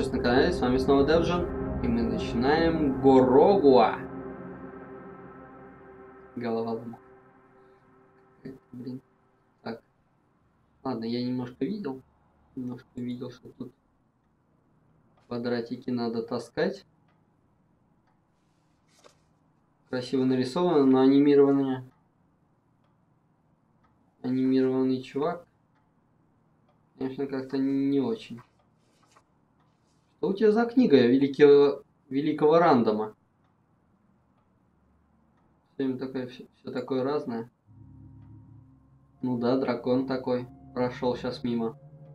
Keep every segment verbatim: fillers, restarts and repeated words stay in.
приветствую на канале, с вами снова Девджон, и мы начинаем Горогуа. Голова лома. Блин. Так. Ладно, я немножко видел. Немножко видел, что тут квадратики надо таскать. Красиво нарисовано, но анимированное. Анимированный чувак. Конечно, как-то не очень. Что у тебя за книга великого, великого рандома? Все такое, все, все такое разное. Ну да, дракон такой. Прошел сейчас мимо.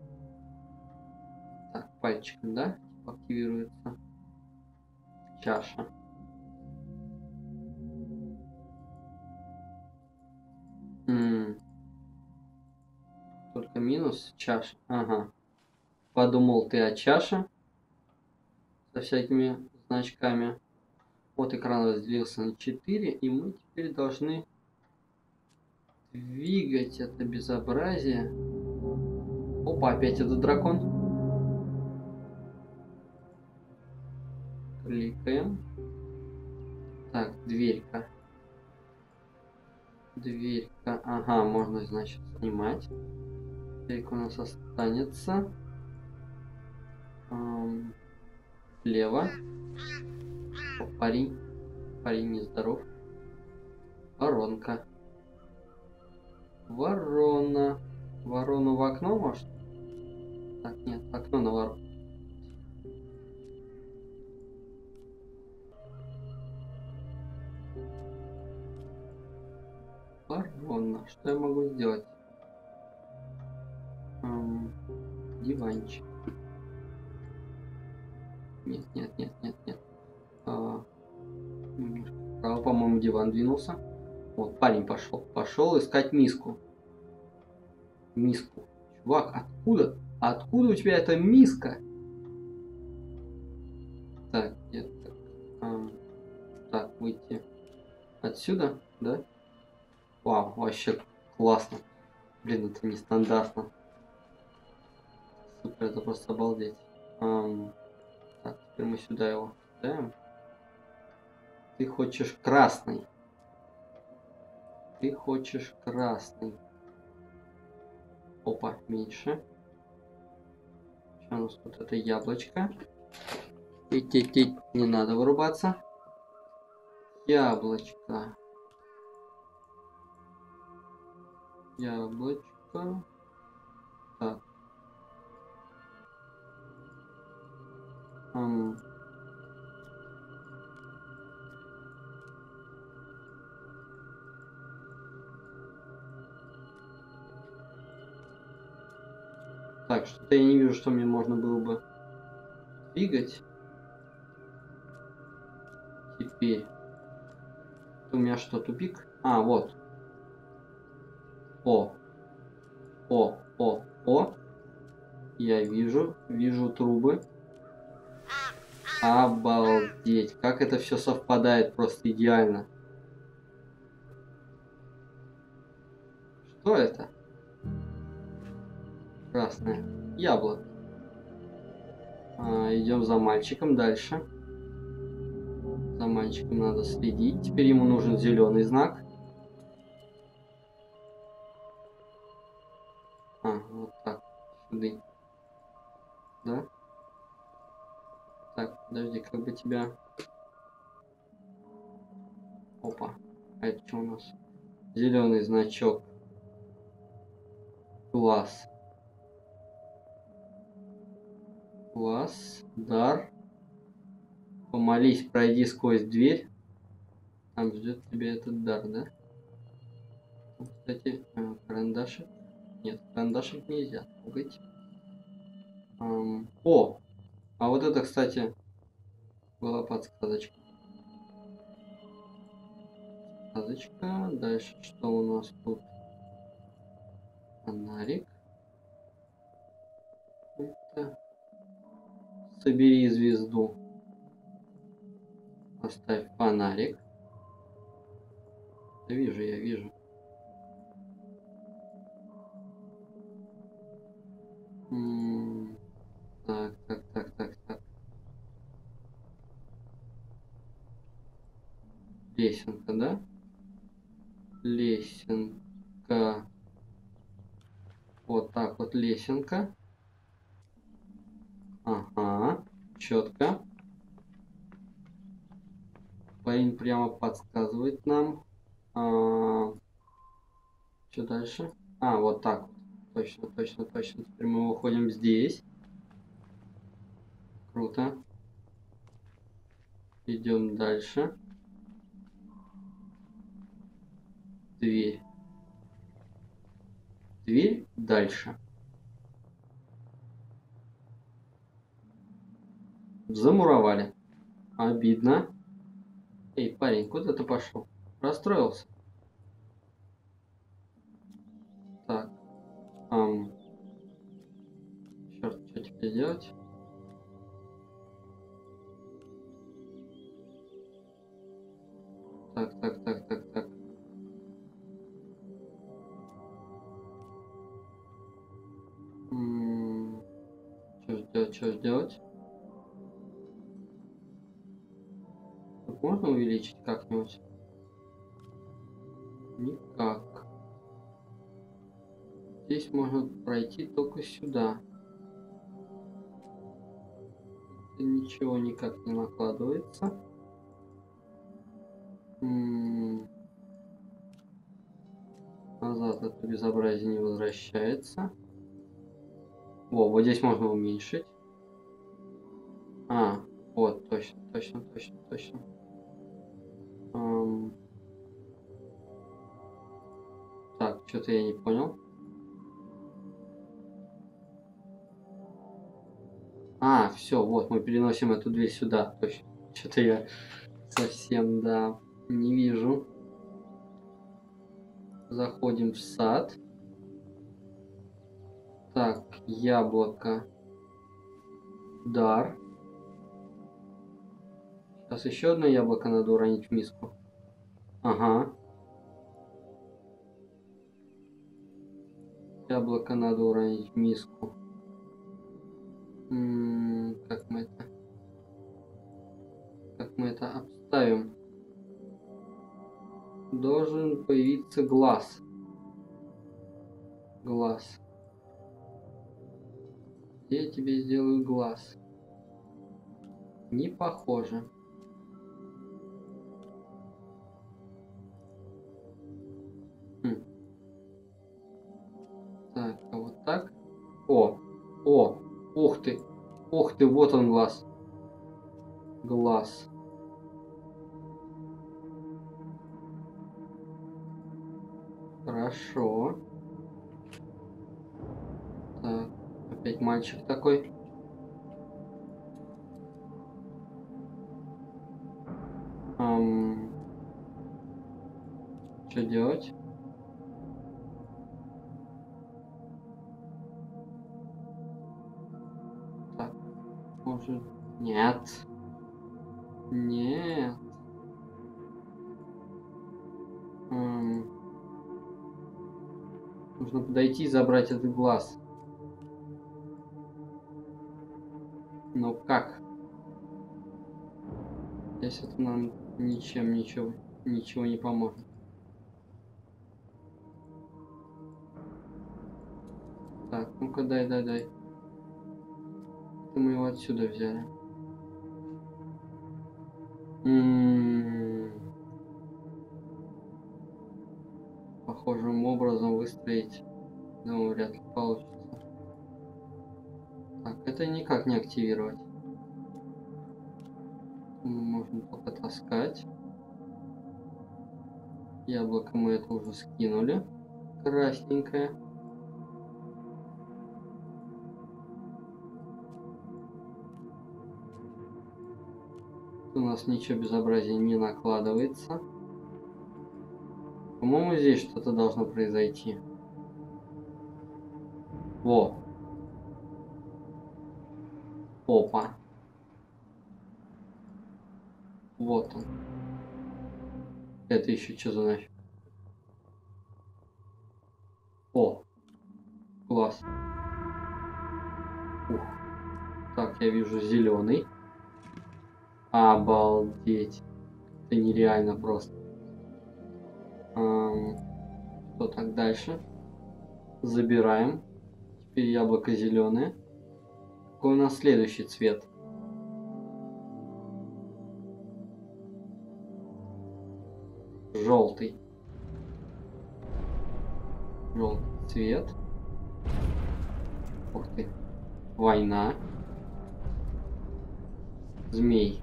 Так, пальчиком, да? Активируется. Чаша. М-м. Только минус чаша. Ага. Подумал ты о чаше. Со всякими значками. Вот экран разделился на четыре. И мы теперь должны двигать это безобразие. Опа, опять этот дракон. Кликаем. Так, дверька. Дверька. Ага, можно, значит, снимать. Дверька у нас останется. Эм, Лево. О, парень. Парень нездоров. Воронка. Ворона. Ворону в окно, может? Так, нет, окно на ворот. Ворона. Что я могу сделать? Эм, диванчик. Нет, нет, нет, нет, нет. А, право, по-моему, диван двинулся. Вот, парень пошел. Пошел искать миску. Миску. Чувак, откуда? Откуда у тебя эта миска? Так, нет. Так, а, так, выйти отсюда, да? Вау, вообще классно. Блин, это нестандартно. Супер, это просто обалдеть. Ам, так, теперь мы сюда его ставим. Ты хочешь красный. Ты хочешь красный. Опа, меньше. Что у нас тут? Это яблочко. Тить-тить-тить, не надо вырубаться. Яблочко. Яблочко. Так. Ам. Так, что-то я не вижу, что мне можно было бы двигать. Теперь. У меня что, тупик? А, вот. О. О, о, о. Я вижу, вижу трубы. Обалдеть. Как это все совпадает просто идеально. Что это? Красное. Яблоко. А, идем за мальчиком дальше. За мальчиком надо следить. Теперь ему нужен зеленый знак. А, вот так. Сюда. Да? Так, подожди, как бы тебя... Опа. А это что у нас? Зеленый значок. Класс. Класс. Дар. Помолись, пройди сквозь дверь. Там ждет тебя этот дар, да? Кстати, карандашик. Нет, карандашик нельзя трогать. Эм, о! А вот это, кстати, была подсказочка. Подсказочка. Дальше что у нас тут? Фонарик. Это... Собери звезду. Поставь фонарик. Да вижу, я вижу. М-м, так, так, так, так, так. Лесенка, да? Лесенка. Вот так вот лесенка. Ага, четко. Парень прямо подсказывает нам. А, что дальше? А, вот так вот. Точно, точно, точно. Теперь мы выходим здесь. Круто. Идем дальше. Дверь. Дверь дальше. Замуровали. Обидно. Эй, парень, куда ты пошел? Расстроился? Так. Ам. Черт, что теперь делать? Так, так, так, так, так. М-м, что ж делать, что ж делать? Тут можно увеличить как-нибудь? Никак. Здесь можно пройти только сюда. Это ничего никак не накладывается. М-м. Назад это безобразие не возвращается. О, вот здесь можно уменьшить. А, вот, точно, точно, точно, точно. Ам. Так, что-то я не понял. А, все, вот, мы переносим эту дверь сюда. Точно. Что-то я совсем, да, не вижу. Заходим в сад. Так, яблоко. Дар. Сейчас еще одно яблоко надо уронить в миску. Ага. Яблоко надо уронить в миску. М-м, как мы это... Как мы это обставим? Должен появиться глаз. Глаз. Я тебе сделаю глаз. Не похоже. Хм. Так, а вот так. О, о, ух ты, ух ты, вот он глаз. Глаз. Хорошо. Так, опять мальчик такой. Ам... Что делать? Так, может... Нет. Нет. Ам... Нужно подойти и забрать этот глаз. Но как? Здесь это нам ничем ничего, ничего не поможет. Так, ну-ка дай, дай, дай. Это мы его отсюда взяли. М-м-м. Похожим образом выстроить, но вряд ли получится. Так, это никак не активировать. Мы можем только таскать. Яблоко мы это уже скинули. Красненькое. У нас ничего безобразия не накладывается. По-моему, здесь что-то должно произойти. Во. Опа. Вот он. Это еще что за нафиг? О. Класс. Ух. Так, я вижу зеленый. Обалдеть. Это нереально просто. Ам, что так дальше? Забираем. Теперь яблоко зеленое. Какой у нас следующий цвет? Желтый. Желтый цвет. Ух ты. Война. Змей.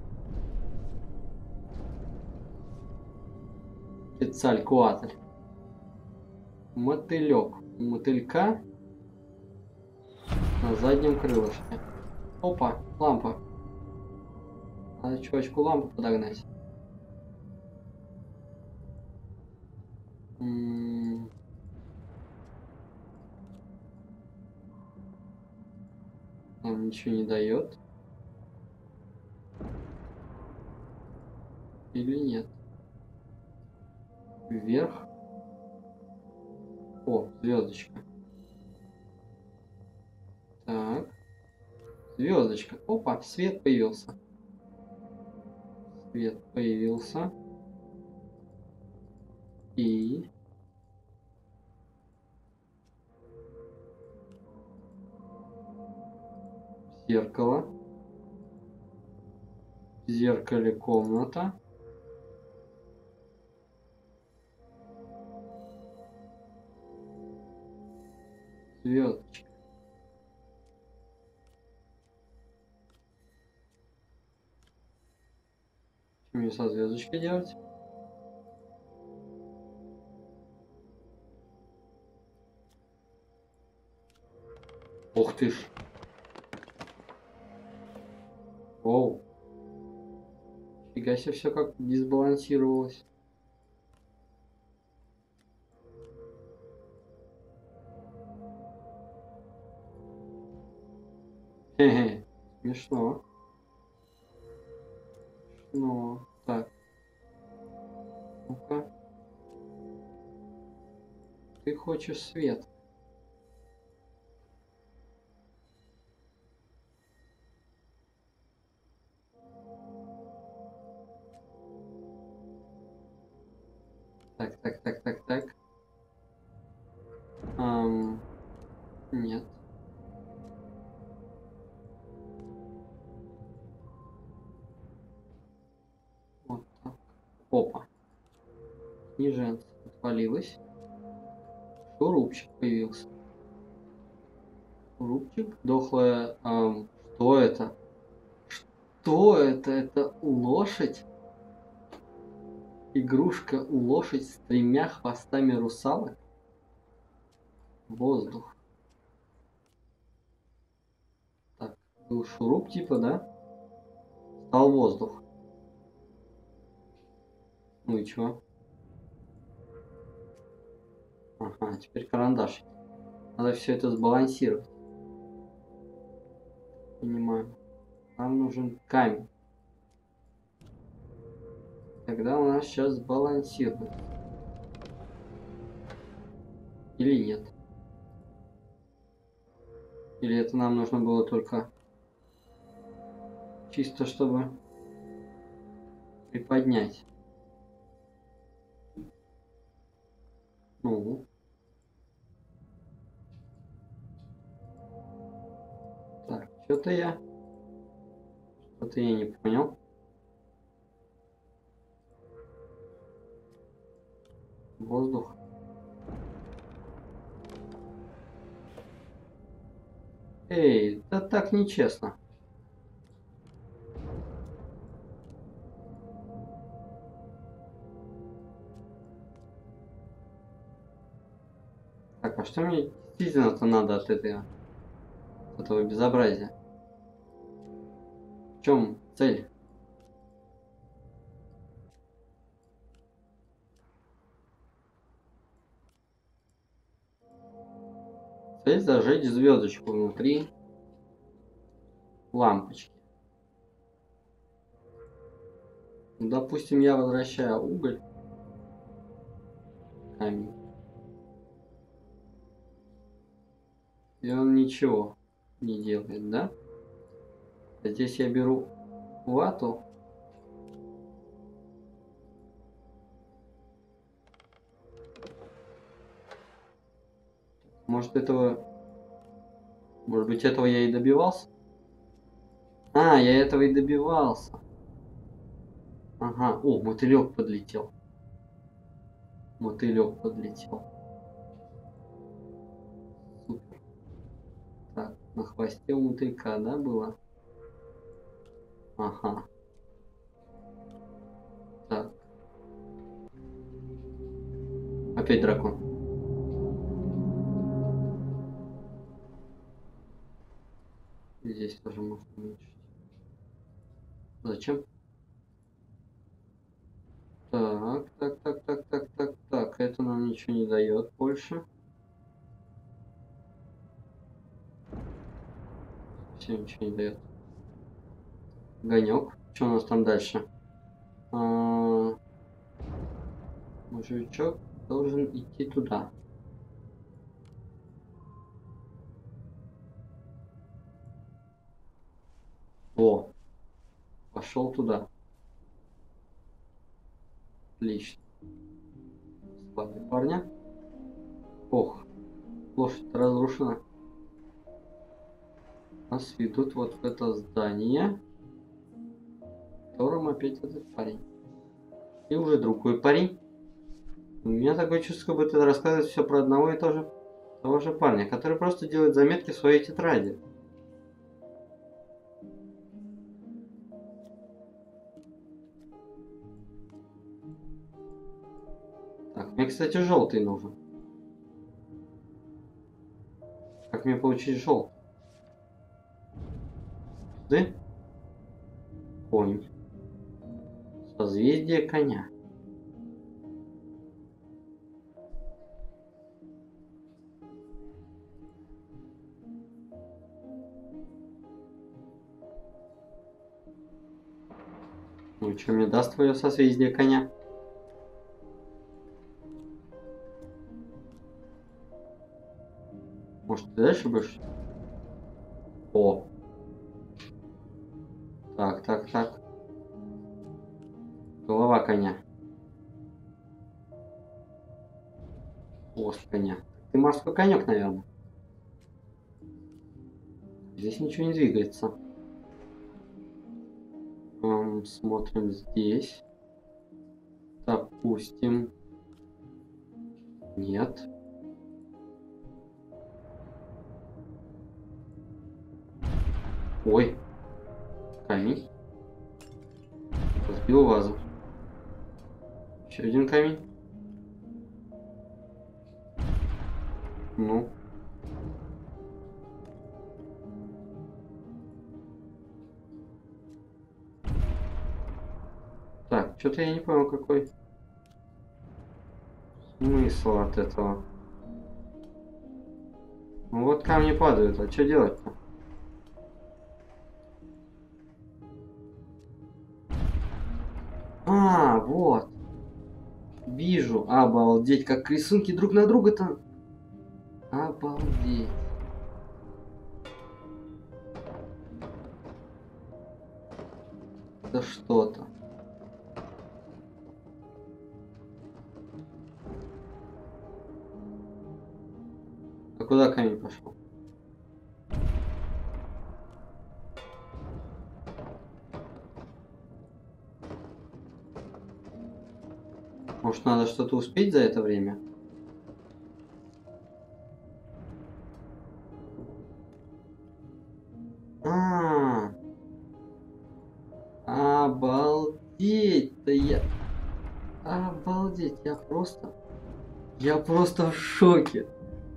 Quetzalcoatl. Мотылек. У мотылька на заднем крылышке. Опа, лампа. Надо чувачку лампу подогнать. М-м-м. Он ничего не дает. Или нет? Вверх. О, звездочка. Так. Звездочка. Опа, свет появился. Свет появился. И... зеркало. В зеркале комната. Звездочка. Что мне со звездочкой делать? Ух ты ж. Оу. Фига себе, все как дисбалансировалось. Хе-хе. Смешно. Смешно. Так. Ну-ка. Ты хочешь свет. Так, так, так, так, так. Ам, нет. Вот так. Опа. Снежинка отвалилась. Шурупчик появился. Шурупчик. Дохлая... ам, что это? Что это? Это лошадь? Игрушка лошадь с тремя хвостами русалок? Воздух. Так, был шуруп типа, да? Стал воздух. Ну и чё? Ага, теперь карандаш. Надо все это сбалансировать. Понимаю. Нам нужен камень. Тогда у нас сейчас сбалансирует. Или нет? Или это нам нужно было только чисто чтобы приподнять? Ну. Так, что-то я... Что-то я не понял. Воздух. Эй, да так нечестно. Так, а что мне действительно-то надо от этого, от этого безобразия? В чем цель? Цель зажечь звездочку внутри лампочки. Ну, допустим, я возвращаю уголь, камень, и он ничего не делает, да? Здесь я беру вату Может этого... Может быть этого я и добивался? А, я этого и добивался. Ага. О, мотылек подлетел. Мотылек подлетел. Супер. Так, на хвосте у мотылька, да, было? Ага. Так. Опять дракон. Здесь тоже можно уменьшить. Зачем? Так, так, так, так, так, так, так. Это нам ничего не дает больше. Все ничего не дает. Огонек. Что у нас там дальше? А, мужичок должен идти туда. О, пошел туда. Отлично. Славный парня. Ох, лошадь разрушена. Нас ведут вот в это здание, в котором опять этот парень. И уже другой парень. У меня такое чувство, как будто рассказывает все про одного и того же, того же парня, который просто делает заметки в своей тетради. Так, мне, кстати, желтый нужен. Как мне получить желтый? Ты? Конь. Созвездие коня. Ну, что мне даст твое созвездие коня? Может, ты дальше будешь? О. Так, так, так. Голова коня. Хвост коня. Ты морской конек, наверное. Здесь ничего не двигается. Эм, смотрим здесь. Допустим. Нет. Ой. Камень. Разбил вазу. Еще один камень. Ну. Так, что-то я не понял, какой смысл от этого. Ну вот камни падают, а что делать-то? А, вот. Вижу. Обалдеть, как рисунки друг на друга-то. Обалдеть. Это что-то. А куда камень пошел? Может, надо что-то успеть за это время? А, обалдеть-то я... Обалдеть, я просто... Я просто в шоке.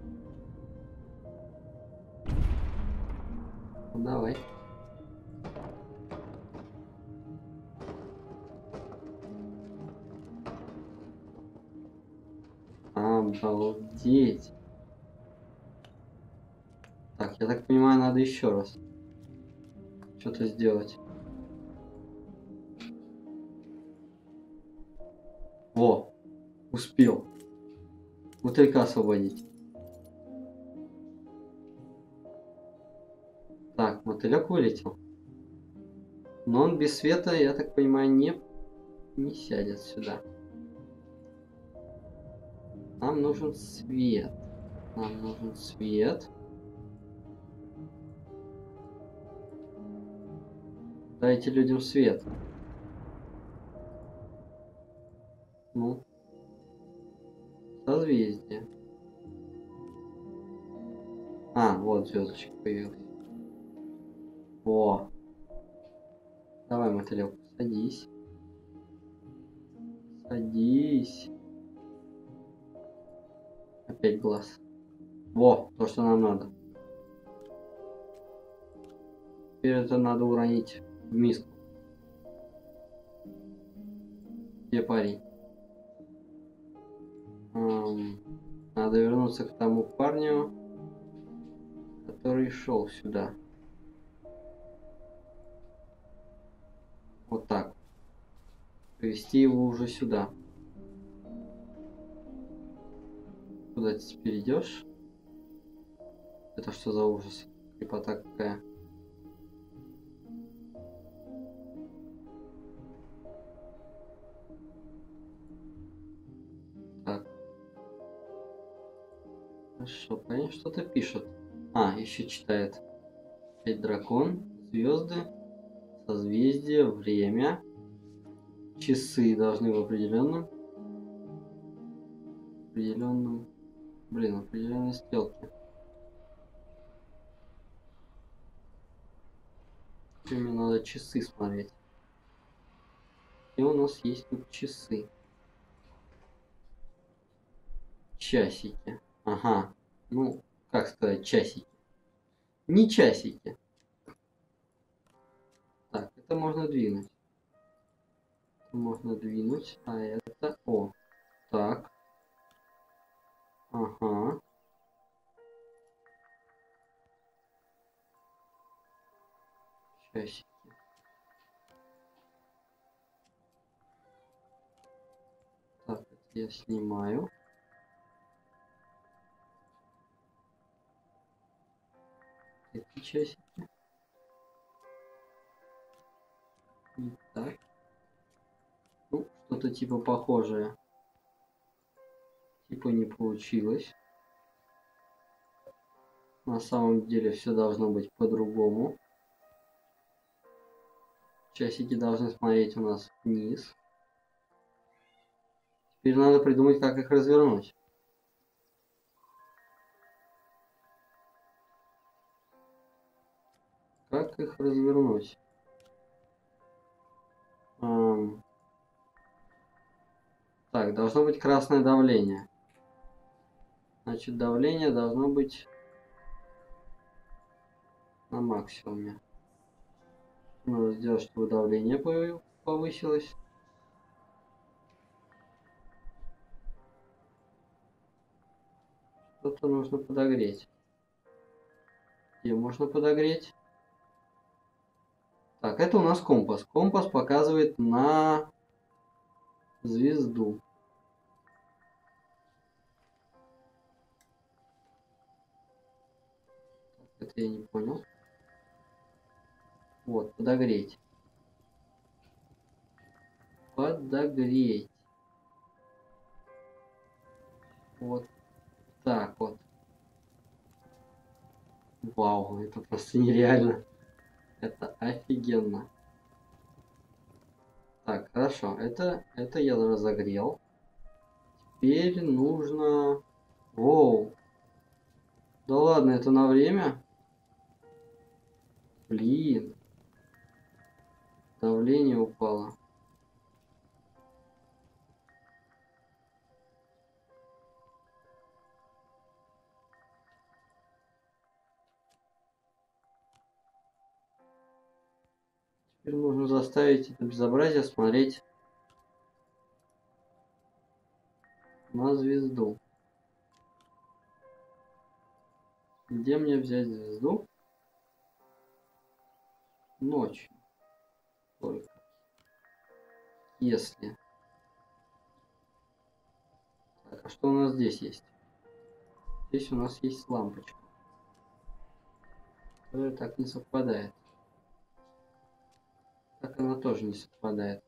Ну, давай. Обалдеть. Так, я так понимаю, надо еще раз что-то сделать. Во, успел. Мотылька освободить. Так, мотылек вылетел. Но он без света, я так понимаю, не, не сядет сюда. Нам нужен свет. Нам нужен свет. Дайте людям свет. Ну. Созвездие. А, вот звездочка появилась. О. Давай, мотылек, садись. Садись. Опять глаз. Во, то, что нам надо. Теперь это надо уронить в миску. Где парень? Эм, надо вернуться к тому парню, который шел сюда. Вот так. Привести его уже сюда. Куда ты теперь идешь? Это что за ужас? Крепота какая? Так. Хорошо, парень что-то пишет. А, еще читает. Опять дракон, звезды, созвездие, время. Часы должны в определенном. Определенном. Блин, определенной стрелке. Мне надо часы смотреть. И у нас есть тут часы. Часики. Ага. Ну, как сказать, часики. Не часики. Так, это можно двинуть. Это можно двинуть, а это... О, так. Ага. Часики. Так, это я снимаю. Эти часики. И так. Ну, что-то типа похожее. Типа не получилось. На самом деле все должно быть по-другому. Часики должны смотреть у нас вниз. Теперь надо придумать, как их развернуть. Как их развернуть? Эм... Так, должно быть красное давление. Значит, давление должно быть на максимуме. Надо сделать, чтобы давление повысилось. Что-то нужно подогреть. Где можно подогреть? Так, это у нас компас. Компас показывает на звезду. Это я не понял. Вот, подогреть. Подогреть. Вот так вот. Вау, это просто нереально. Это офигенно. Так, хорошо. Это, это я разогрел. Теперь нужно... Воу. Да ладно, это на время? Блин. Давление упало. Теперь нужно заставить это безобразие смотреть на звезду. Где мне взять звезду? Ночью. Только. Если. Так, а что у нас здесь есть? Здесь у нас есть лампочка. Которая так не совпадает. Так она тоже не совпадает.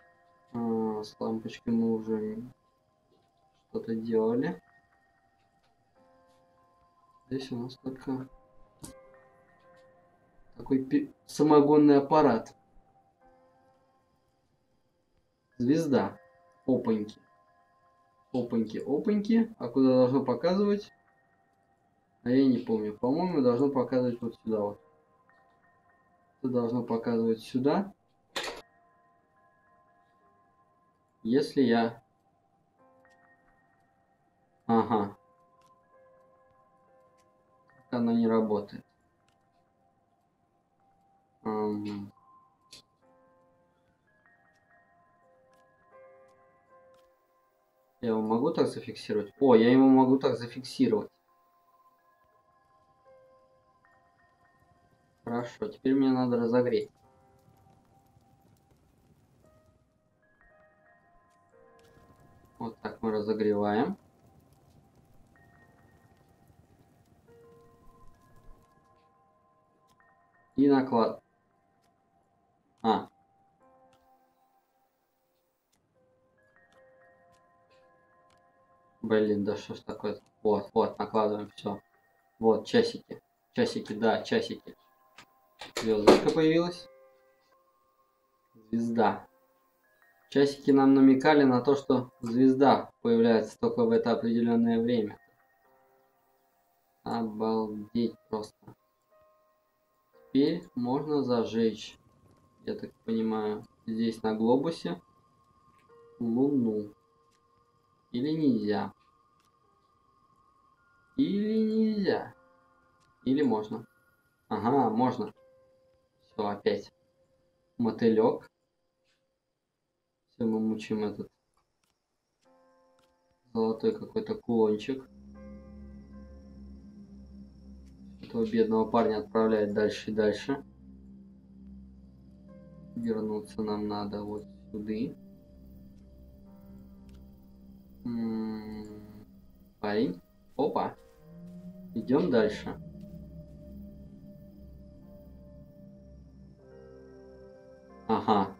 А, с лампочкой мы уже что-то делали. Здесь у нас только такой самогонный аппарат. Звезда. Опаньки. Опаньки, опаньки. А куда должно показывать? А я не помню. По-моему, должно показывать вот сюда вот. Это должно показывать сюда. Если я... Ага. Оно не работает. Ам... Я его могу так зафиксировать? О, я его могу так зафиксировать. Хорошо, теперь мне надо разогреть. Вот так мы разогреваем. И наклад. А. Блин, да что ж такое? Вот, вот, накладываем все. Вот, часики. Часики, да, часики. Звездочка появилась. Звезда. Часики нам намекали на то, что звезда появляется только в это определенное время. Обалдеть просто. Теперь можно зажечь, я так понимаю, здесь на глобусе Луну. Или нельзя? Или нельзя? Или можно? Ага, можно. Все, опять. Мотылек. Все, мы мучим этот золотой какой-то кулончик. Этого бедного парня отправляет дальше и дальше. Вернуться нам надо вот сюда. М-м-м, парень. Опа. Идем дальше. Ага.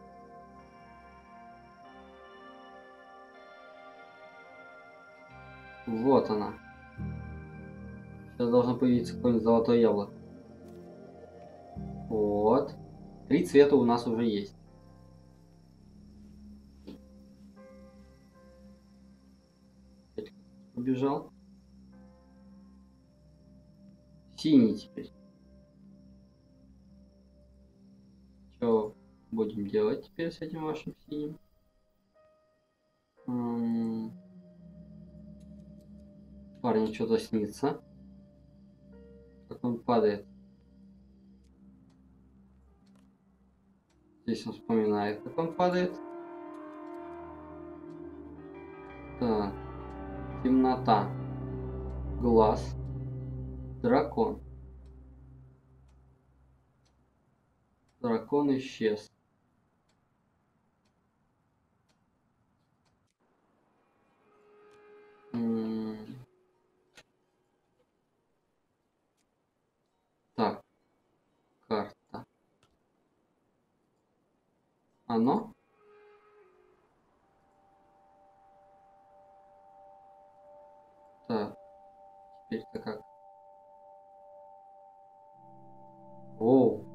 Вот она. Сейчас должно появиться какое-нибудь золотое яблоко. Вот. Три цвета у нас уже есть. Убежал. Синий теперь. Что будем делать теперь с этим вашим синим? М-м-м. Парню что-то снится. Как он падает. Здесь он вспоминает, как он падает. Так. Темнота. Глаз. Дракон. Дракон исчез. М-м-м. Так. Карта. Оно? Так. Теперь-то как? Оу.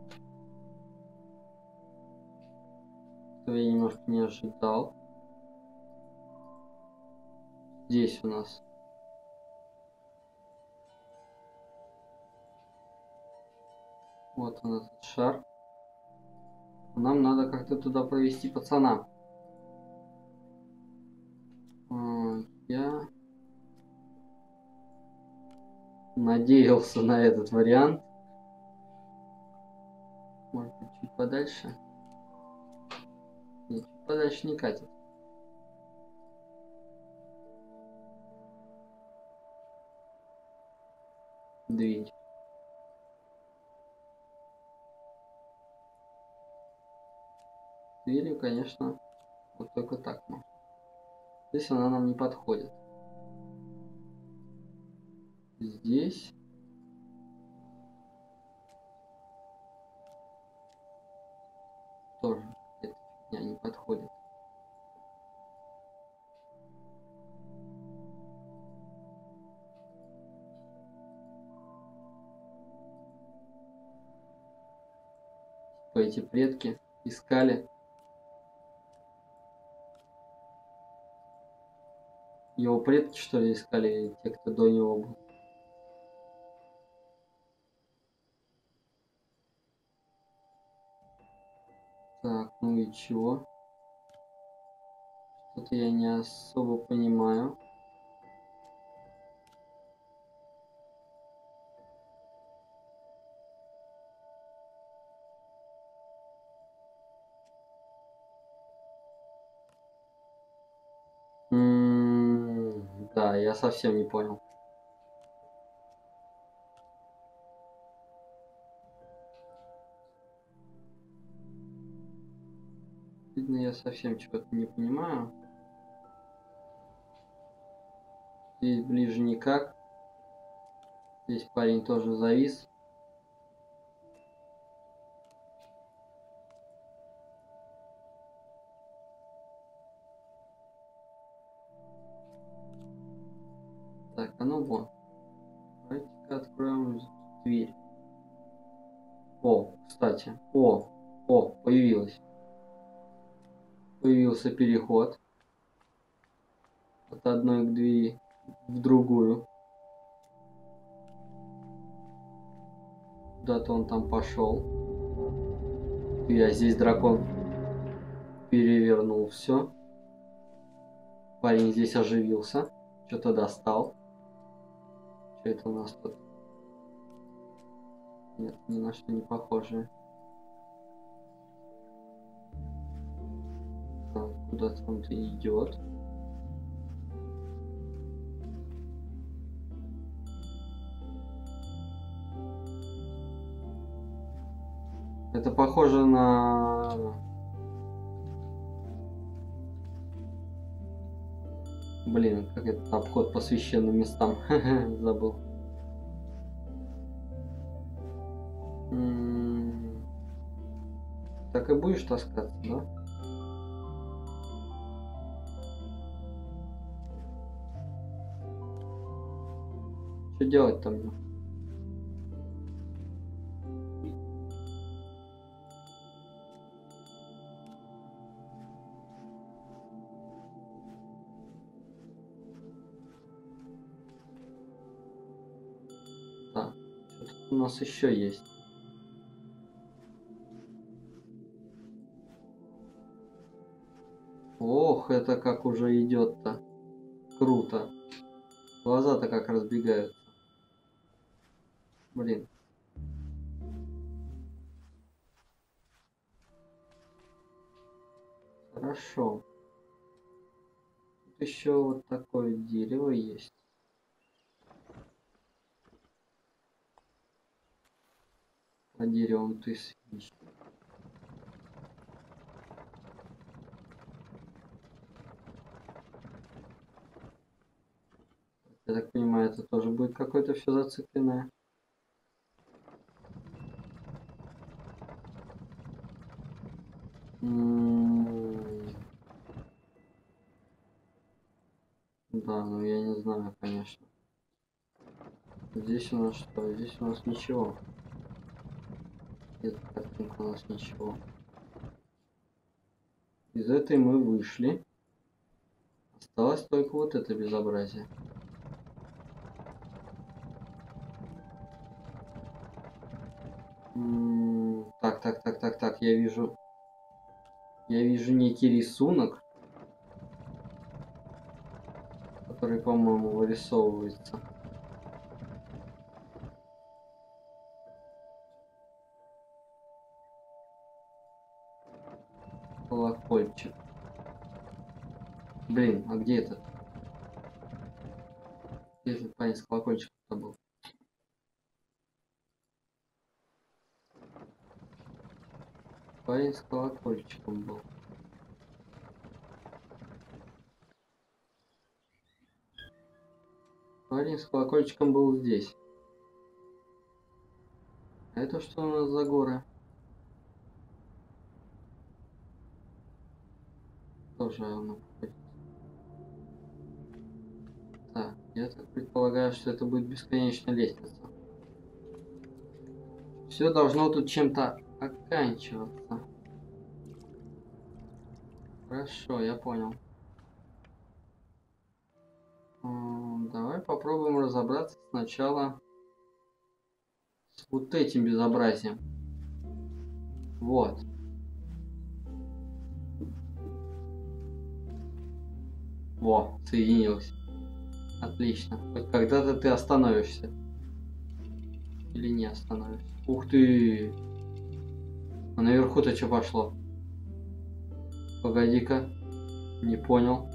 Этого я немножко не ожидал. Здесь у нас. Вот он этот шар. Нам надо как-то туда провести пацана. Я надеялся на этот вариант. Может быть, чуть подальше. Нет, чуть подальше не катит. Дверь. Дверью, конечно, вот только так можно. Здесь она нам не подходит. Здесь. Тоже эта фигня не подходит. типа эти предки искали. Его предки, что ли, искали, те, кто до него был. Так, ну и чего? Что-то я не особо понимаю. М-м, да, я совсем не понял. Видно, я совсем чего-то не понимаю. Здесь ближе никак. Здесь парень тоже завис. Так, а ну вон. Давайте-ка откроем дверь. О, кстати. О, о, появилась. Появился переход от одной к двери в другую. Куда-то он там пошел. Я здесь дракон перевернул все. Парень здесь оживился. Что-то достал. Что это у нас тут? Нет, ни на что не похоже. Так, куда-то он-то идет. Это похоже на... Блин, как это обход по священным местам. Забыл. М-м-м. Так и будешь таскаться, да? Что делать там? Так, что-то у нас еще есть. Ох, это как уже идет-то. Круто. Глаза-то как разбегаются. Блин. Хорошо. Тут еще вот такое дерево есть. По дереву ты съешь. Я так понимаю, это тоже будет какое-то все зацикленное. М-м-м. Да, ну я не знаю, конечно. Здесь у нас что? Здесь у нас ничего. Нет, картинка у нас ничего. Из этой мы вышли. Осталось только вот это безобразие. М-м, так, так, так, так, так, я вижу. Я вижу некий рисунок, который, по-моему, вырисовывается. Колокольчик. Блин, а где это? Где этот парень с колокольчиком-то был? Парень с колокольчиком был. Парень с колокольчиком был здесь. А это что у нас за горы? Тоже оно. Так, я так предполагаю, что это будет бесконечная лестница. Все должно тут чем-то оканчиваться. Хорошо, я понял. Давай попробуем разобраться сначала с вот этим безобразием. Вот. Во, соединилось. Отлично. Хоть когда-то ты остановишься. Или не остановишься. Ух ты! А наверху-то что пошло? Погоди-ка. Не понял.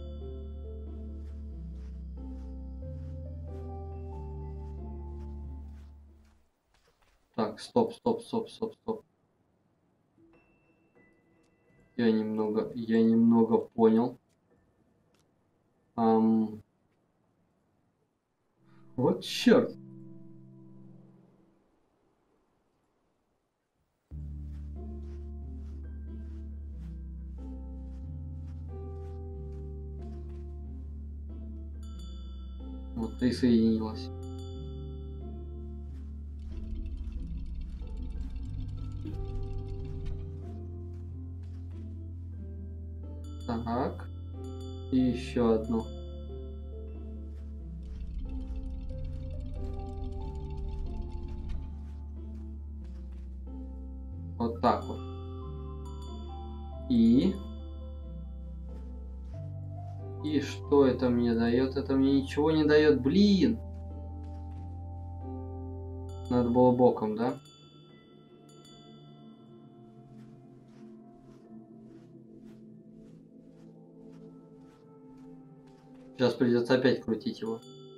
Так, стоп, стоп, стоп, стоп, стоп. Я немного, я немного понял. Ам... Вот черт. Вот и соединилась. Так. И еще одну. Вот так вот. И... И что это мне дает? Это мне ничего не дает. Блин! Надо было боком, да? Сейчас придется опять крутить его.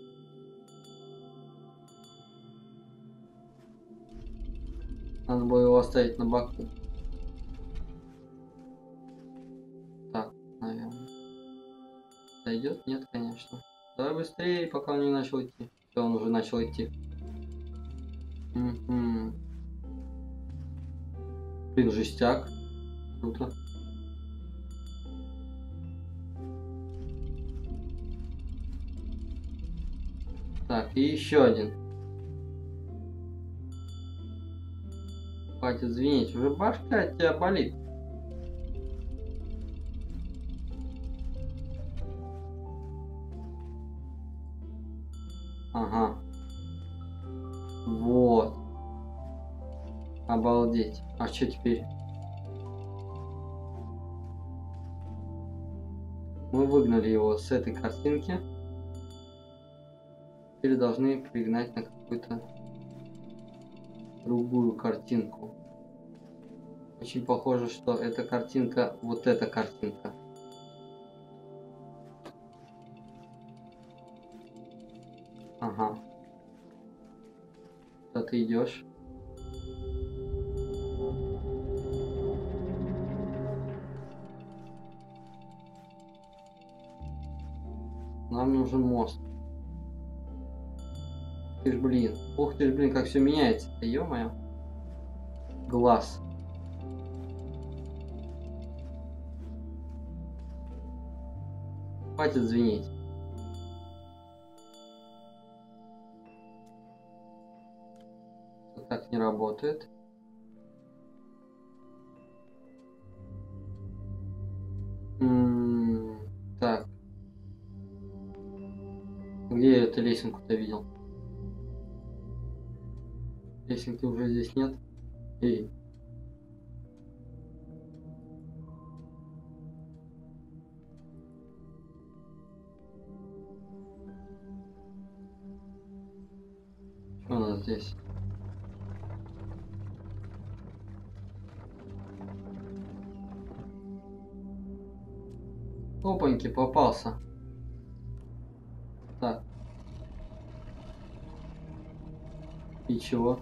Надо было его оставить на боку. Так, наверное. Дойдет? Нет, конечно. Давай быстрее, пока он не начал идти. Все, он уже начал идти. Угу. Блин, жестяк. Круто. Так, и еще один. Хватит звенеть. Уже башка от тебя болит. Ага. Вот. Обалдеть. А что теперь? Мы выгнали его с этой картинки. Теперь должны пригнать на какую-то другую картинку. Очень похоже, что эта картинка, вот эта картинка. Ага. Куда ты идешь? Нам нужен мост. Ты ж, блин. Ух ты ж, блин, как все меняется. Да ё-моё. Глаз. Хватит звенеть. Так не работает. М-м, так. Где я эту лесенку-то видел? Лесенки уже здесь нет. Эй. Что у нас здесь? Опаньки, попался. Так. И чего?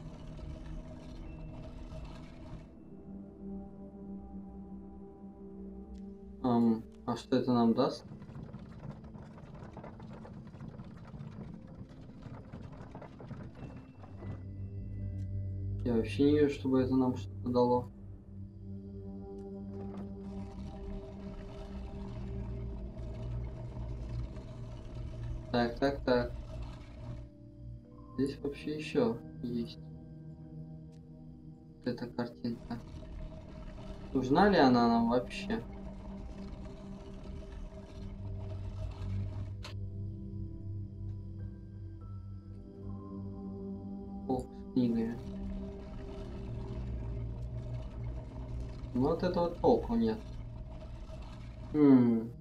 Ам, а что это нам даст? Я вообще не вижу, чтобы это нам что-то дало. Так, так, так. Здесь вообще еще есть. эта картинка. Нужна ли она нам вообще? Полк с книгами. Ну вот этого толку нет. М.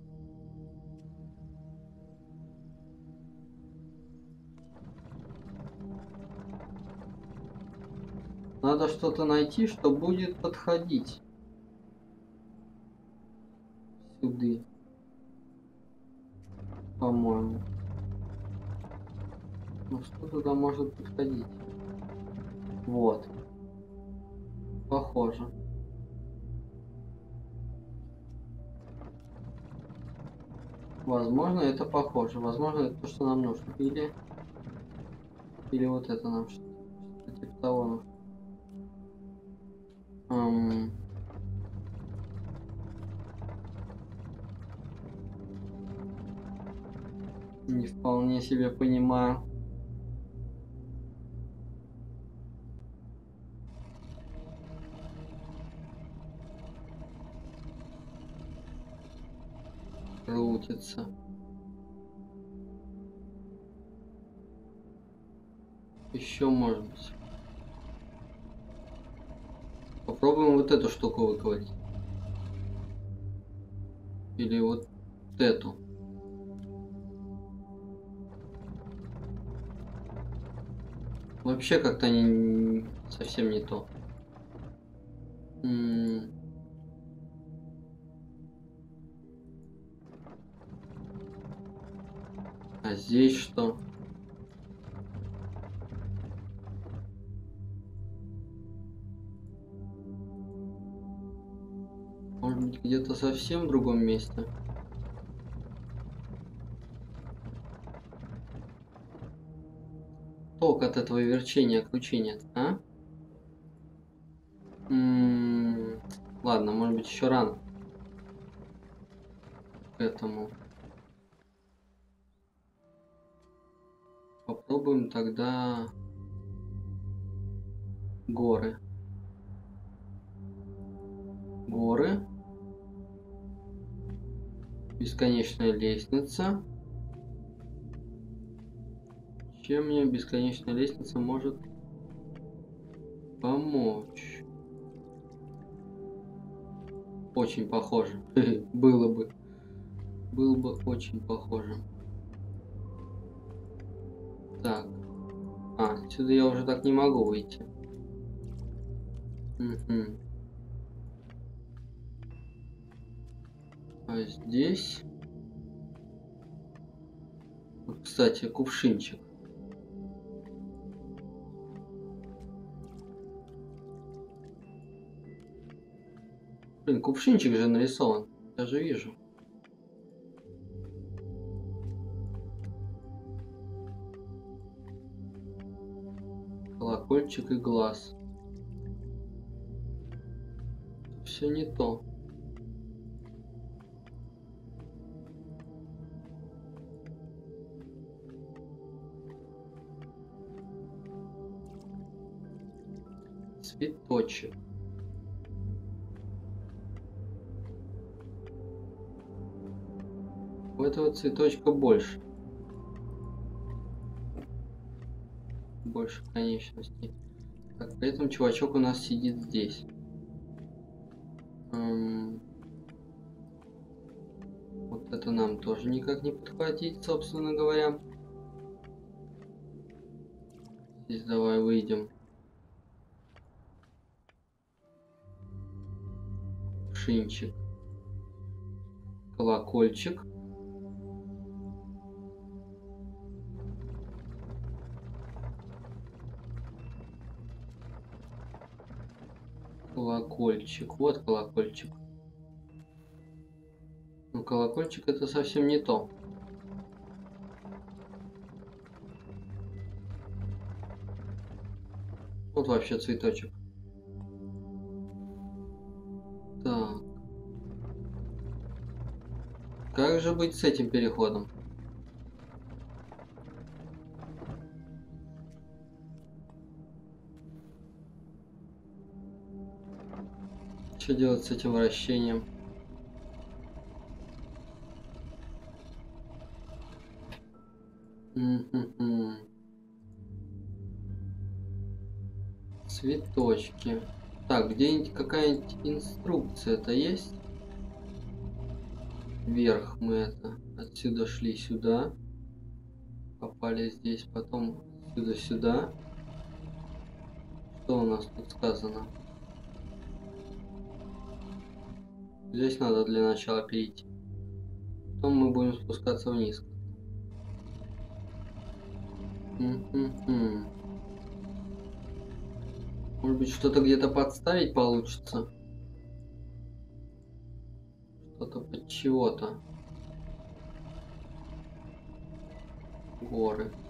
Надо что-то найти, что будет подходить сюда, по-моему. Ну что туда может подходить? Вот. Похоже. Возможно, это похоже. Возможно, это то, что нам нужно. Или... Или вот это нам что-то типа того нужно. Ам... Не вполне себе понимаю. Крутится. Еще может быть. Попробуем вот эту штуку выковырять. Или вот эту. Вообще как-то не совсем не то. М-м. А здесь что? Может быть, где-то совсем в другом месте? Ток от этого верчения, кручения, а? М-м-м. Ладно, может быть, еще рано к этому. Попробуем тогда горы. Горы. Бесконечная лестница. Чем мне бесконечная лестница может помочь? Очень похоже. Было бы. Было бы очень похоже. Так. А, отсюда я уже так не могу выйти. Угу. А здесь... Вот, кстати, кувшинчик. Блин, кувшинчик же нарисован. Я же вижу. Колокольчик и глаз. Все не то. Цветочек. У этого цветочка больше. Больше конечностей. Так, при этом чувачок у нас сидит здесь. Эм... Вот это нам тоже никак не подхватить, собственно говоря. Здесь давай выйдем. Шинчик. Колокольчик. Колокольчик. Вот колокольчик. Но колокольчик это совсем не то. Вот вообще цветочек. Так. Как же быть с этим переходом? Что делать с этим вращением? М-м-м. Цветочки. Так, где-нибудь какая-нибудь инструкция-то есть? Вверх мы это. Отсюда шли сюда. Попали здесь, потом отсюда сюда. Что у нас тут сказано? Здесь надо для начала перейти. Потом мы будем спускаться вниз. М-м-м. Может быть, что-то где-то подставить получится? Что-то под чего-то. Горы.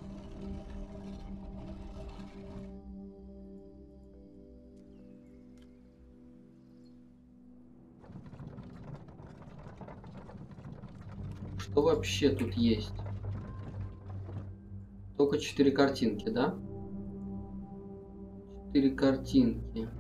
Что вообще тут есть? Только четыре картинки, да? Четыре картинки.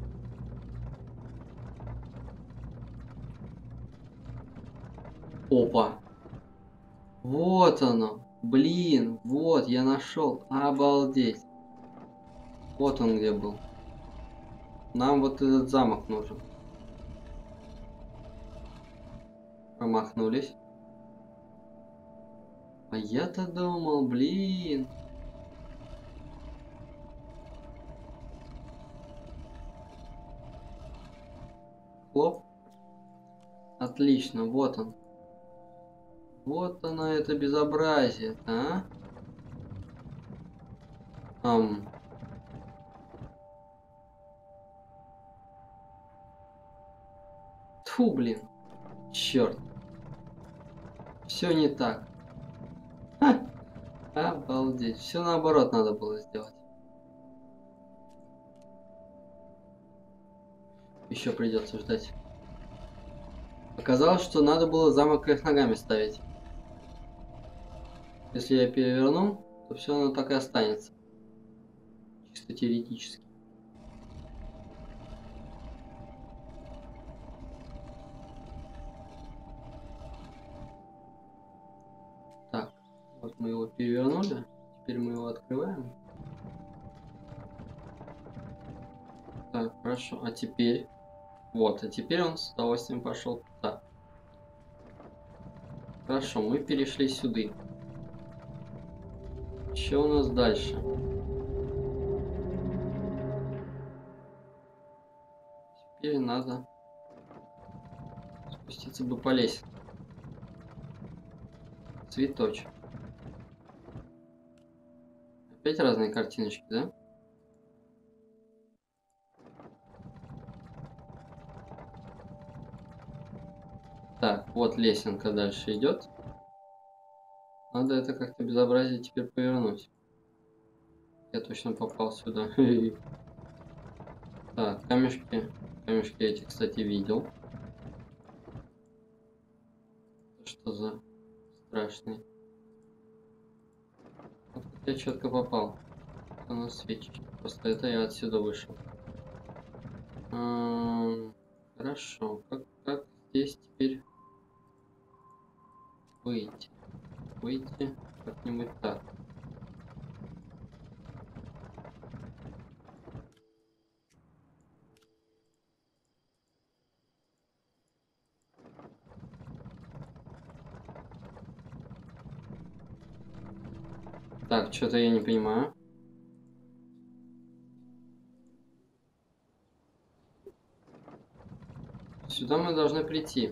Опа. Вот оно. Блин, вот, я нашел. Обалдеть. Вот он где был. Нам вот этот замок нужен. Промахнулись. А я-то думал, блин. Хлоп. Отлично, вот он. Вот оно, это безобразие, а? Ам. Тьфу, блин. Черт. Все не так. Ха! Обалдеть. Все наоборот надо было сделать. Еще придется ждать. Оказалось, что надо было замок вверх ногами ставить. Если я переверну, то все оно так и останется. Чисто теоретически. Так, вот мы его перевернули. Теперь мы его открываем. Так, хорошо. А теперь... Вот, а теперь он с удовольствием пошел. Так. Хорошо, мы перешли сюда. Что у нас дальше? Теперь надо спуститься бы по лестнице. Цветочек. Опять разные картиночки, да? Так, вот лесенка дальше идет. Надо это как-то безобразие теперь повернуть. Я точно попал сюда. Так, камешки. Камешки эти, кстати, видел. Что за страшный? Вот я четко попал. Это у нас свечи. Просто это я отсюда вышел. А, хорошо. Как, как здесь теперь выйти? Выйти как-нибудь так. Так, что-то я не понимаю. Сюда мы должны прийти.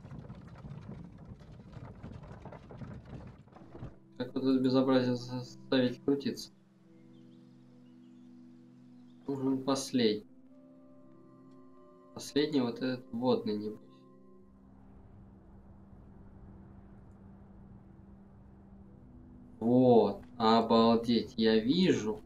Как вот это безобразие заставить крутиться? Нужен последний. Последний вот этот водный, небось. Вот, обалдеть, я вижу.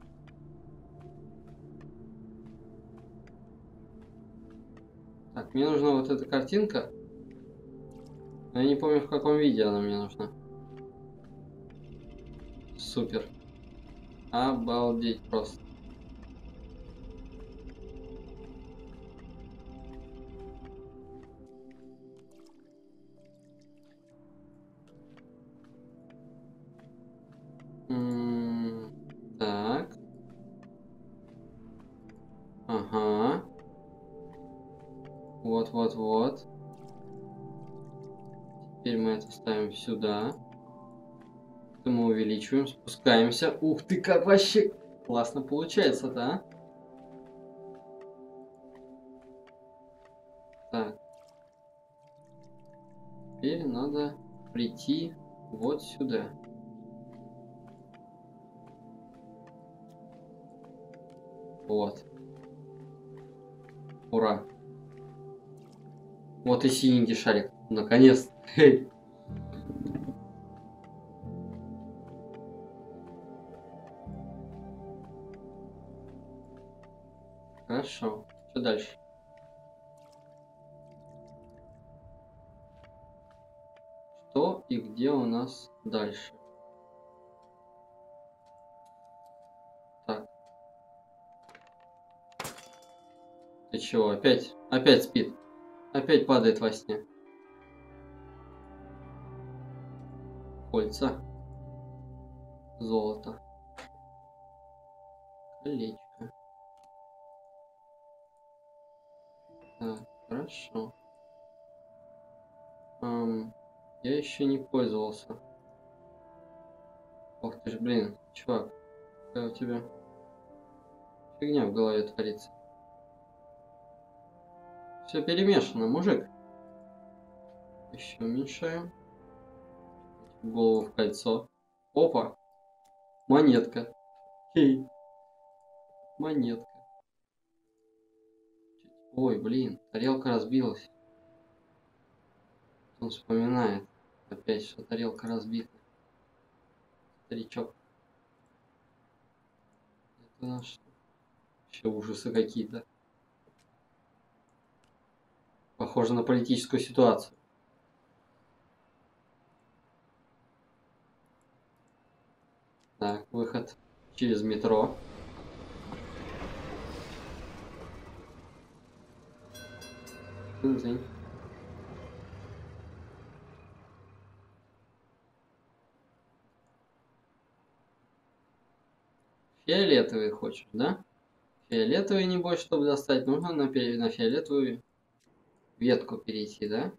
Так, мне нужна вот эта картинка. Но я не помню, в каком виде она мне нужна. Супер. Обалдеть просто. М, Так. Ага. Вот, вот, вот. Теперь мы это ставим сюда. Это мы увеличиваем, спускаемся. Ух ты, как вообще классно получается, да? Так. Теперь надо прийти вот сюда. Вот. Ура. Вот и синенький шарик. Наконец-то. Хорошо. Что дальше? Что и где у нас дальше? Так. Ты чего? Опять? Опять спит. Опять падает во сне. Кольца. Золото. Колечко. Так, хорошо. Ам, я еще не пользовался. Ох ты ж, блин, чувак. Какая у тебя фигня в голове творится. Все перемешано, мужик. Еще уменьшаем. Голову в кольцо. Опа. Монетка. Хей. Монетка. Ой, блин, тарелка разбилась. Он вспоминает опять, что тарелка разбита. Старичок. Это наш что? Вообще ужасы какие-то. Похоже на политическую ситуацию. Так, выход через метро. Дзынь. Фиолетовый хочешь, да? Фиолетовый, небось, чтобы достать, нужно на, пе- на фиолетовую ветку перейти, да?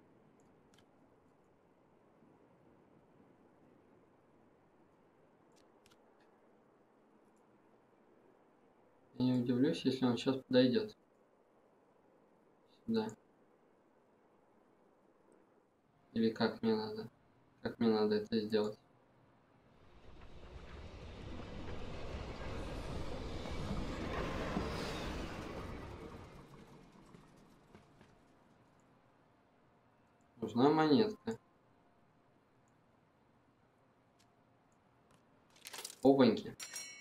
Я не удивлюсь, если он сейчас подойдет. Сюда. Или как мне надо? Как мне надо это сделать? Нужна монетка. Опаньки.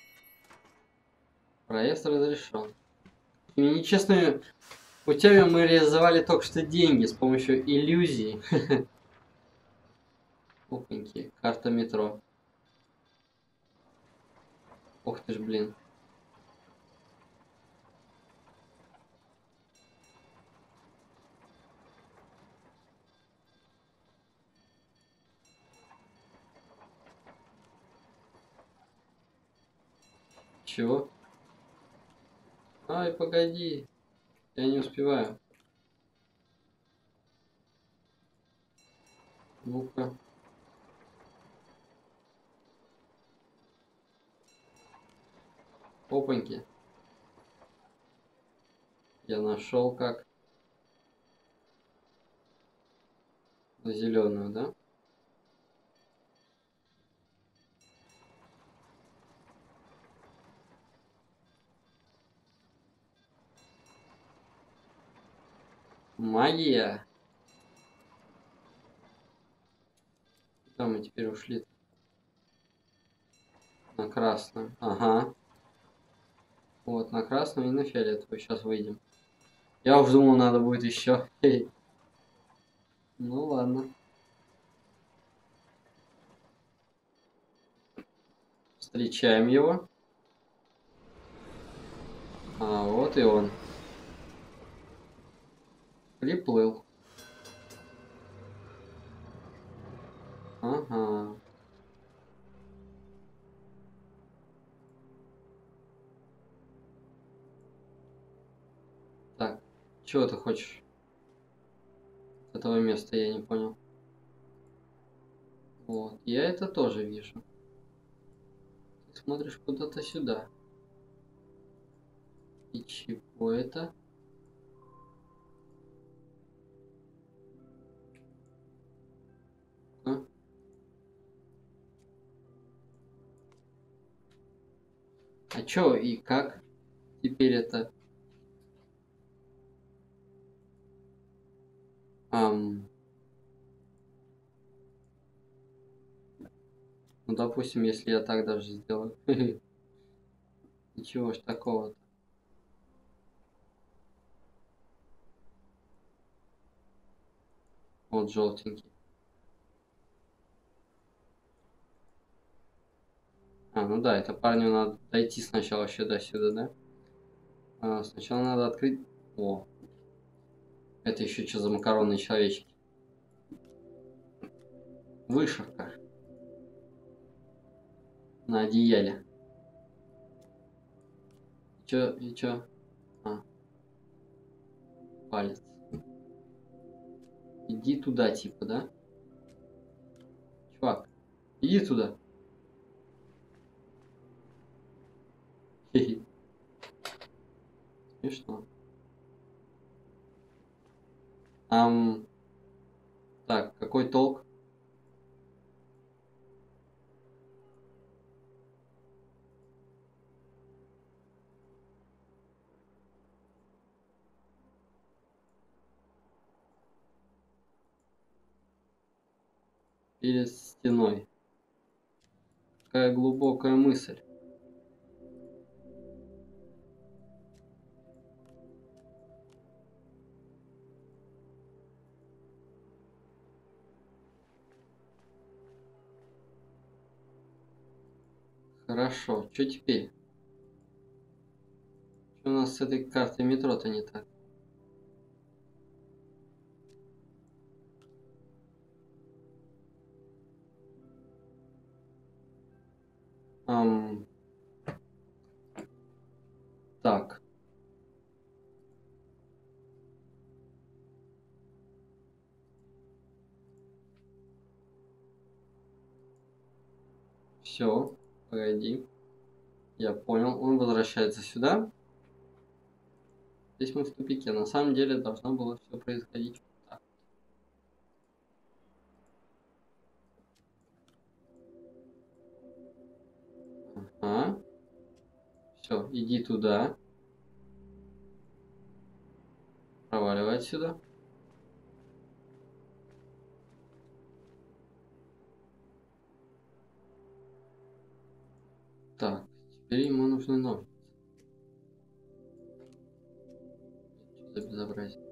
Проезд разрешен. И нечестными путями мы реализовали только что деньги с помощью иллюзии. Опаньки. Карта метро. Ух ты ж, блин. Чего? Ай, погоди. Я не успеваю. Ну-ка. Опаньки. Я нашел как. На зеленую, да? Магия. Куда мы теперь ушли? На красную. Ага. Вот, на красную и на фиолетовую. Сейчас выйдем. Я уж думал, надо будет еще. Ну ладно. Встречаем его. А, вот и он. Приплыл. Ага. Чего ты хочешь? С этого места я не понял. Вот, я это тоже вижу. Ты смотришь куда-то сюда. И чего это? А, а чё и как теперь это? Ам... Ну, допустим, если я так даже сделаю. Ничего ж такого-то. Вот желтенький. А, ну да, это парню надо дойти сначала сюда-сюда, да? А, сначала надо открыть... О, это еще что за макаронные человечки? Вышивка. На одеяле. И чё, и чё? А, палец. Иди туда, типа, да? Чувак, иди туда. Хе-хе. Смешно. Ам... Так, какой толк? Перед стеной. Какая глубокая мысль. Хорошо, что теперь? Что у нас с этой картой метро-то не так? Ам... Так. Все, погоди. Я понял. Он возвращается сюда. Здесь мы в тупике. На самом деле должно было все происходить вот так. Ага. Все, иди туда. Проваливай отсюда. Так, теперь ему нужны ножницы. Что за безобразие?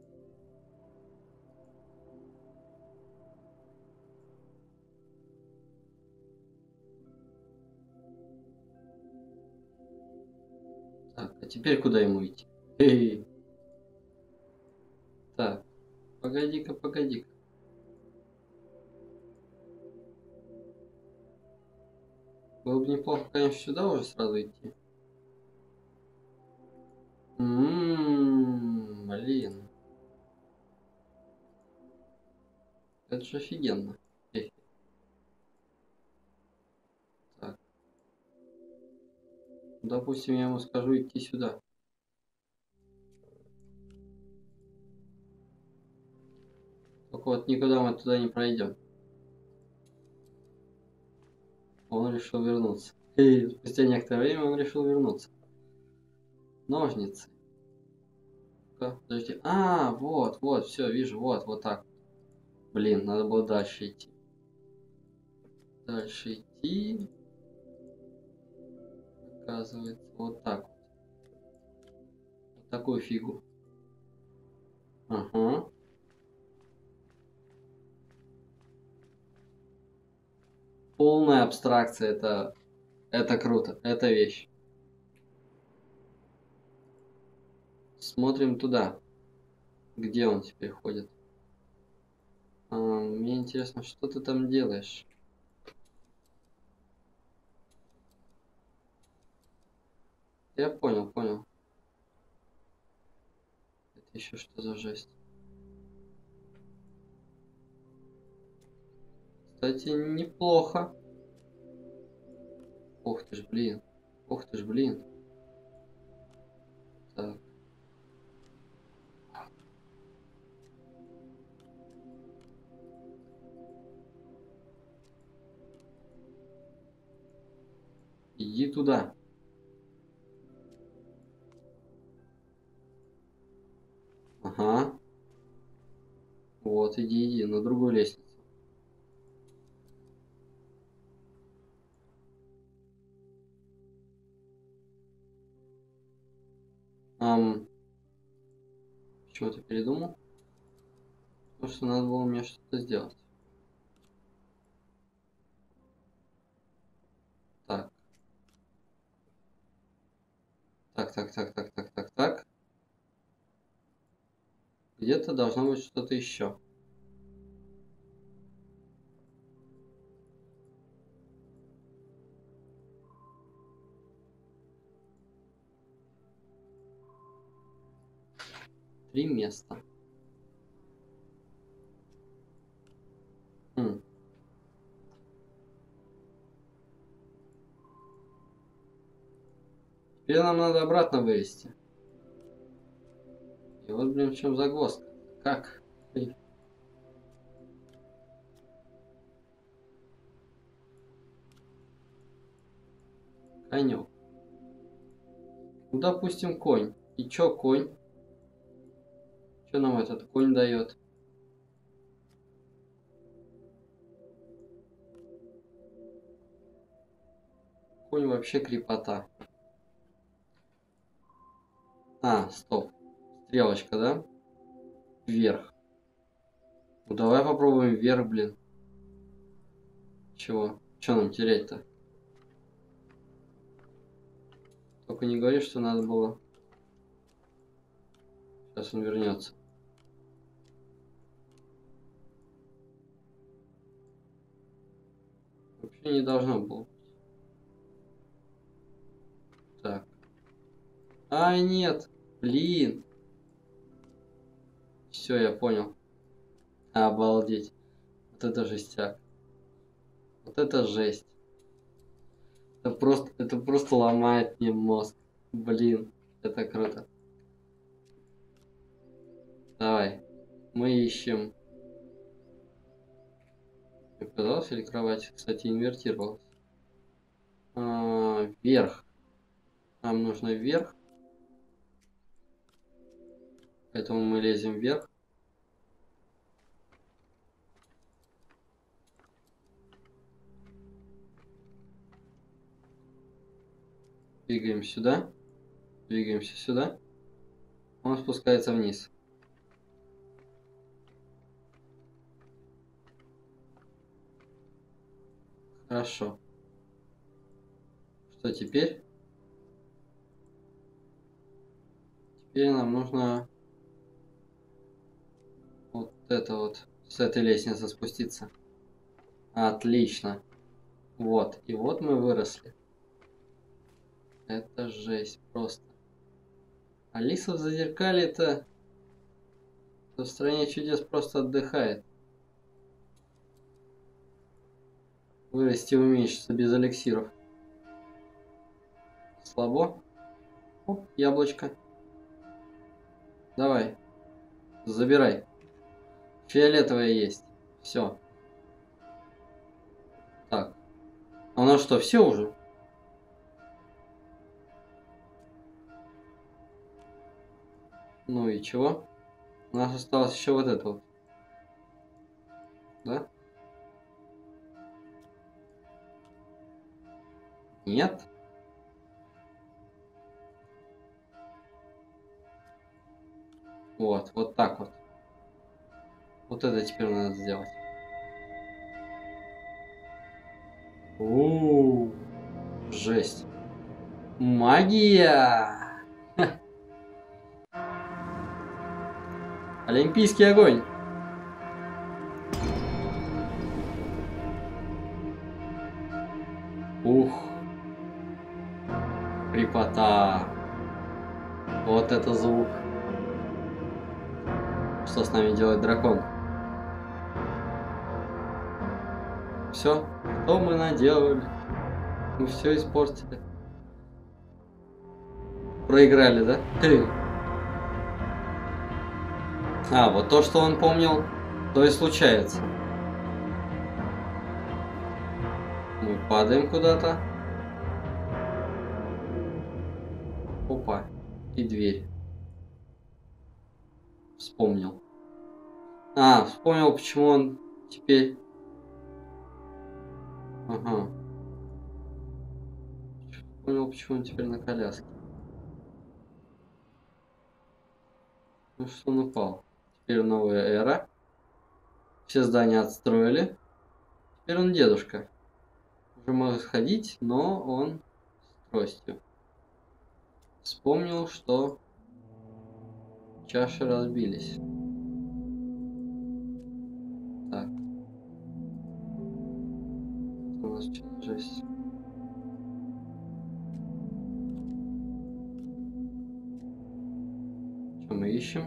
Так, а теперь куда ему идти? Эй. Так, погоди-ка, погоди-ка. Было бы неплохо, конечно, сюда уже сразу идти. Ммм, блин. Это же офигенно. Эй, так, допустим, я ему скажу идти сюда. Только вот никуда мы туда не пройдем. Он решил вернуться. И спустя некоторое время он решил вернуться. Ножницы. Ну-ка, подожди. А, вот, вот, все, вижу, вот, вот так. Блин, надо было дальше идти. Дальше идти. Оказывается, вот так вот. Вот такую фигу. Ага. Полная абстракция, это, это круто, это вещь. Смотрим туда. Где он теперь ходит? А, мне интересно, что ты там делаешь? Я понял, понял. Еще что за жесть? Кстати, неплохо. Ух ты ж, блин. Ух ты ж, блин. Так. Иди туда. Ага. Вот, иди, иди, на другую лестницу. Ам... Чего ты передумал? Потому что надо было мне что-то сделать. Так. Так, так, так, так, так, так, так. Где-то должно быть что-то еще. Три места. Хм. Теперь нам надо обратно вывести. И вот, блин, в чем загвоздка. Как? Эй. Конек. Ну, допустим, конь. И чё конь? Что нам этот конь дает? Конь вообще крепота. А, стоп. Стрелочка, да? Вверх. Ну давай попробуем вверх, блин. Чего? Что нам терять-то? Только не говори, что надо было. Сейчас он вернется. Вообще не должно было. Так. А, нет. Блин. Все, я понял. Обалдеть. Вот это жестяк. Вот это жесть. Это просто, это просто ломает мне мозг. Блин, это круто. Давай. Мы ищем. Мне показалось, или кровать, кстати, инвертировалась? А, вверх. Нам нужно вверх. Поэтому мы лезем вверх. Двигаем сюда. Двигаемся сюда. Он спускается вниз. Хорошо. Что теперь? Теперь нам нужно вот это вот с этой лестницы спуститься. Отлично. Вот. И вот мы выросли. Это жесть просто. Алиса в Зазеркалье-то в стране чудес просто отдыхает. Вырасти уменьшится без эликсиров. Слабо? Оп, яблочко. Давай. Забирай. Фиолетовое есть. Все. Так. А у нас что, все уже? Ну и чего? У нас осталось еще вот это вот. Да? Нет? Вот, вот так вот. Вот это теперь надо сделать. У-у-у, жесть. Магия! Ха. Олимпийский огонь. Ух. Крепота. Вот это звук. что с нами делает дракон. Все, что мы наделали? Мы все испортили. Проиграли, да? Ты. А, вот то, что он помнил, то и случается. Мы падаем куда-то. Опа. И дверь. Вспомнил. А, вспомнил, почему он теперь... Ага. Вспомнил, почему он теперь на коляске. Ну что он упал. Теперь новая эра. Все здания отстроили. Теперь он дедушка. Уже может ходить, но он с тростью. Вспомнил, что чаши разбились. Так. У нас что-то жесть. Что мы ищем?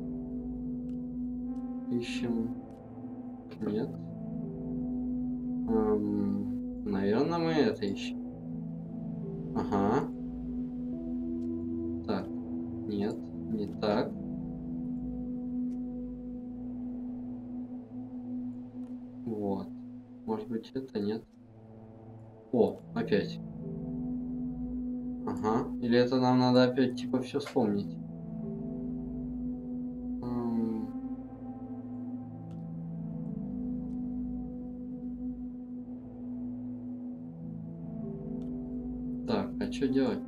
Ищем. Нет. Эм, наверное, мы это ищем. Ага. Так. Нет, не так. Вот. Может быть, это нет. О, опять. Ага. Или это нам надо опять типа все вспомнить? Эм... Так, а что делать?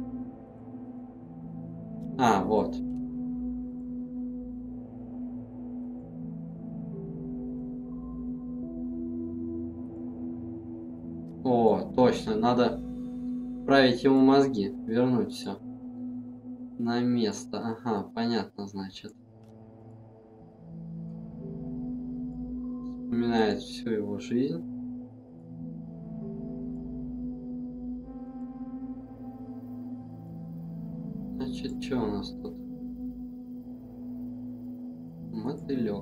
А, вот. О, точно, надо править ему мозги, вернуть все на место. Ага, понятно, значит. Вспоминает всю его жизнь. Значит, что у нас тут? Мотылек.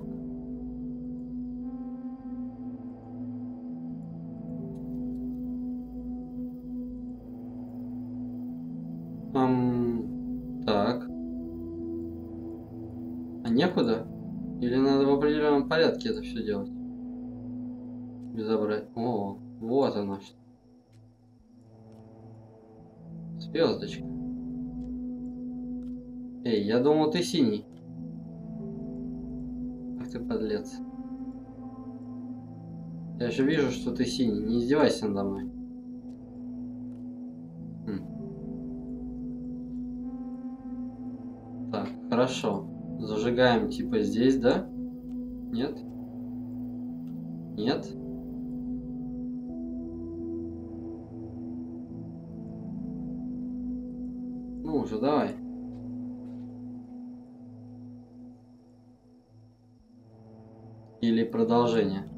Ам, так. А некуда? Или надо в определенном порядке это все делать? Безобразие. О, вот оно что. Звездочка. Эй, я думал, ты синий. Ах ты подлец. Я же вижу, что ты синий. Не издевайся надо мной. Хм. Так, хорошо. Зажигаем типа здесь, да? Нет? Нет? Ну уже, давай. Или продолжение.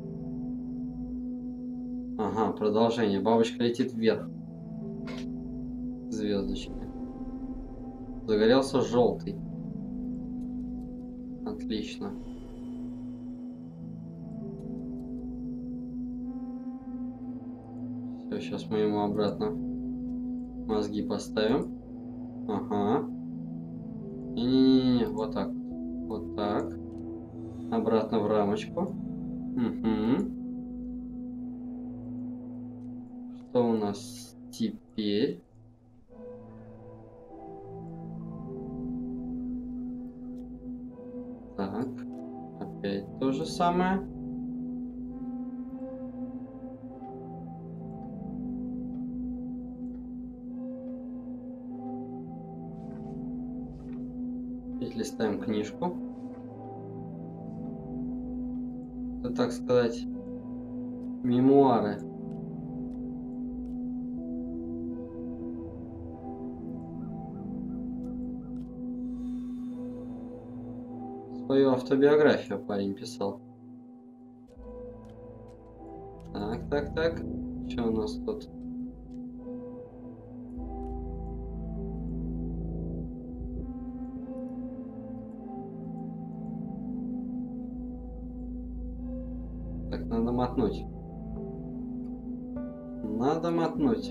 Ага, продолжение. Бабочка летит вверх. Звездочки. Загорелся желтый. Отлично. Все, сейчас мы ему обратно мозги поставим. Ага. Не-не-не, вот так. Вот так. Обратно в рамочку. Угу. Что у нас теперь? Так. Опять то же самое. Опять листаем книжку. Это, так сказать, мемуары. Свою автобиографию парень писал. Так, так, так. Что у нас тут? мотнуть. Надо мотнуть.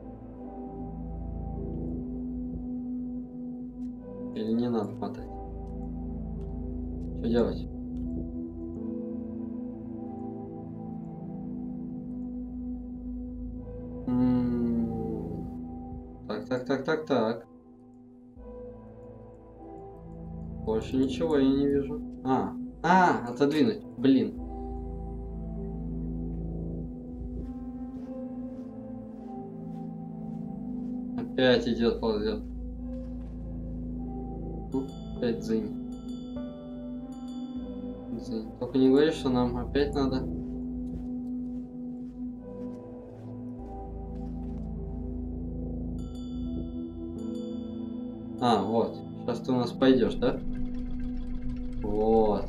Или не надо мотать? Что делать? Так, так, так, так, так. Больше ничего я не вижу. А, а, отодвинуть, блин. Опять идет, ползет. Ну, опять дзынь. Дзынь. Только не говори, что нам опять надо. А, вот. Сейчас ты у нас пойдешь, да? Вот.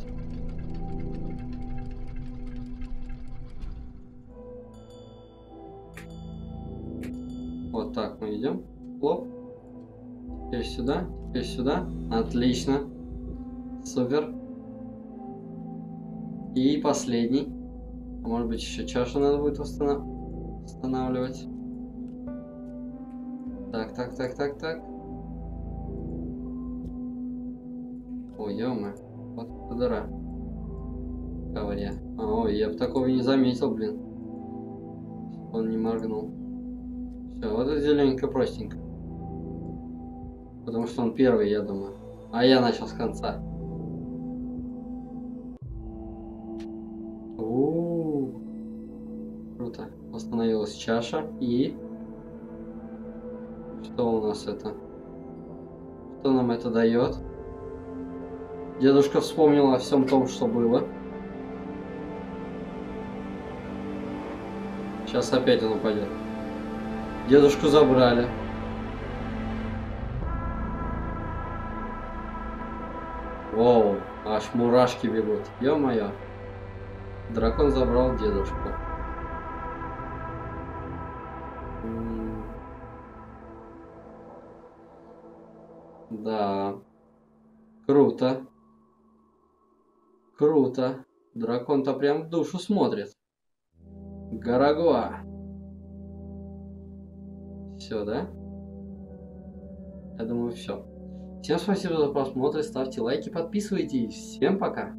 Вот так мы идем. Хлоп. Теперь сюда, теперь сюда. Отлично. Супер. И последний. А может быть еще чашу надо будет восстанов... восстанавливать. Так, так, так, так, так. Ой, ё-моё. Вот эта дыра. Коваря. А, ой, я бы такого не заметил, блин. Он не моргнул. Все, вот это зелененько простенько. Потому что он первый, я думаю. А я начал с конца. У-у-у. Круто. Остановилась чаша. И... Что у нас это? Что нам это дает? Дедушка вспомнил о всем том, что было. Сейчас опять он упадет. Дедушку забрали. Воу, аж мурашки бегут. Ё-моё. Дракон забрал дедушку. М-м. Да. Круто. Круто. Дракон-то прям в душу смотрит. Гарагуа. Все, да? Я думаю, все. Всем спасибо за просмотр, ставьте лайки, подписывайтесь. Всем пока.